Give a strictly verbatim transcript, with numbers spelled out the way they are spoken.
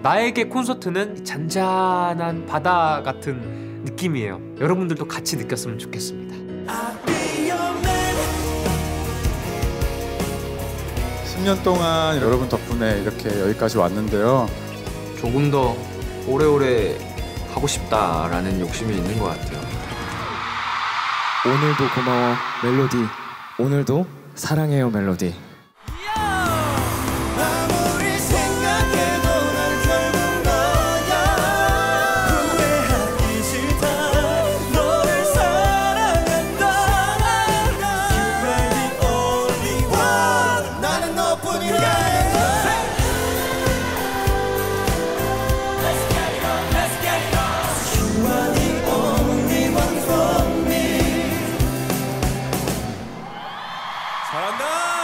나에게 콘서트는 잔잔한 바다 같은 느낌이에요. 여러분들도 같이 느꼈으면 좋겠습니다. 십 년 동안 여러분 덕분에 이렇게 여기까지 왔는데요. 조금 더 오래오래 하고 싶다라는 욕심이 있는 것 같아요. 오늘도 고마워 멜로디, 오늘도 사랑해요 멜로디. 잘한다!